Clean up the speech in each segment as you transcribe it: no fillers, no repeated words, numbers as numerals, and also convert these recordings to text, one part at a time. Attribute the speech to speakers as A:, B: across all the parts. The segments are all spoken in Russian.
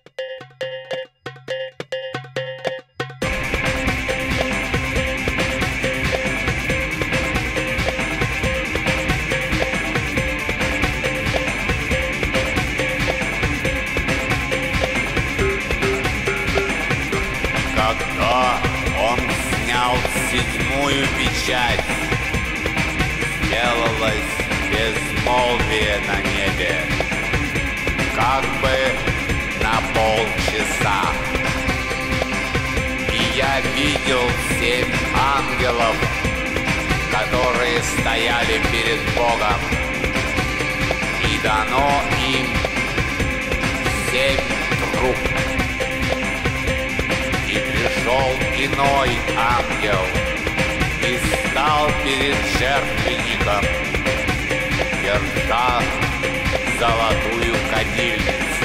A: Когда он снял седьмую печать, сделалось безмолвие на небе, как бы на полчаса. И я видел 7 ангелов, которые стояли перед Богом, и дано им 7 труб. И пришел иной ангел и стал перед жертвенником, держа золотую кадильницу.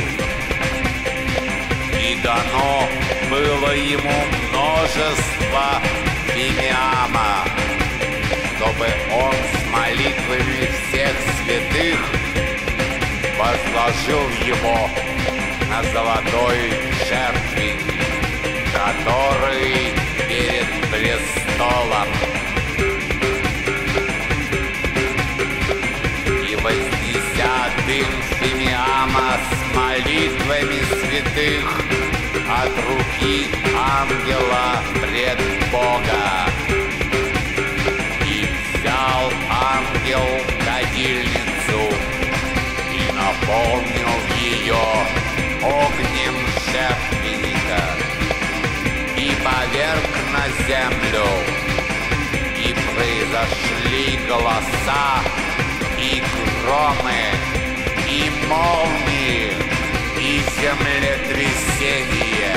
A: И дано было ему множество фимиама, чтобы он с молитвами всех святых возложил его на золотой жертвенник, который перед престолом. И вознеся дым фимиама с молитвами святых от руки ангела пред Бога, и взял ангел кадильницу и наполнил ее огнем жертвенника, и поверг на землю, и произошли голоса, и громы, и молнии, и землетрясение.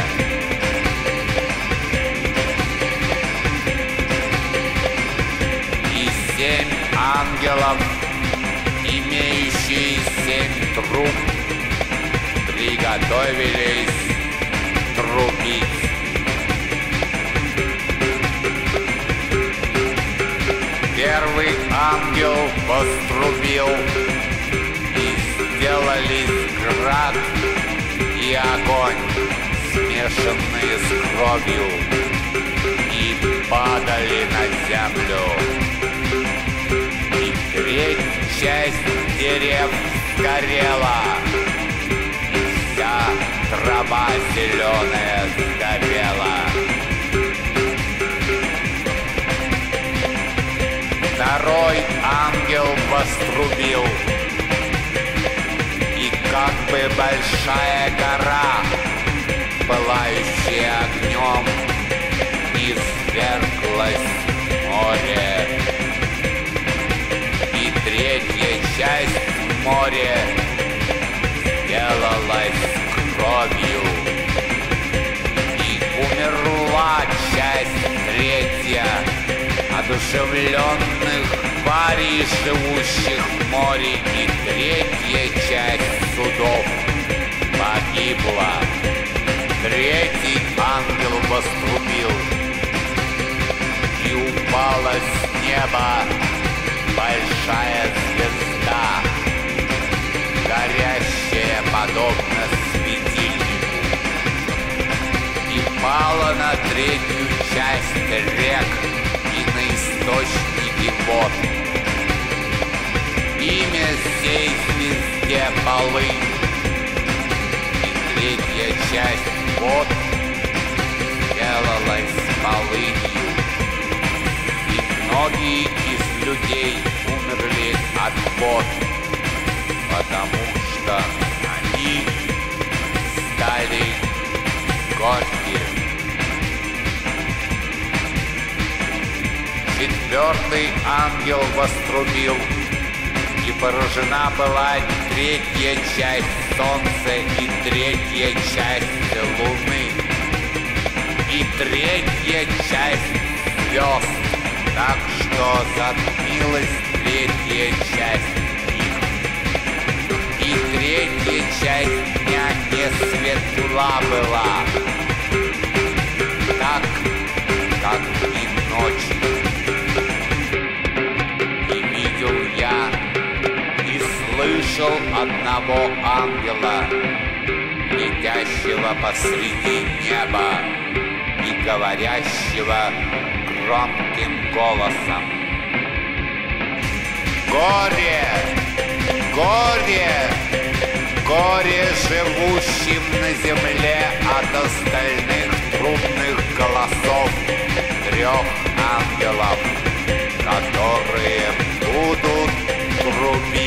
A: И 7 ангелов, имеющие 7 труб, приготовились трубить. Первый ангел вострубил, и сделались град и огонь, смешанные с кровью, и падали на землю. И треть часть дерев сгорела, и вся трава зеленая сгорела. Второй ангел вострубил, и как бы большая гора, пылающая огнем, изверглась в море. И третья часть моря сделалась кровью, и умерла часть третья одушевленных тварей, живущих в море, и третья часть судов погибла. Третий ангел вострубил, и упала с неба большая звезда, горящая подобно светильнику, и пала на третью часть рек и на источники вод. Имя сей звезде полынь, и третья часть вод сделалась полынью, и многие из людей умерли от вод, потому что они стали горькие. Четвертый ангел вострубил, и поражена была третья часть солнца и третья часть луны, и третья часть звезд, так что затмилась третья часть их. И третья часть дня не светла была, так, как и ночью. слышал одного ангела, летящего стоящего посреди неба и говорящего громким голосом: «Горе! Горе! Горе живущим на земле от остальных трубных голосов 3 ангелов, которые будут трубить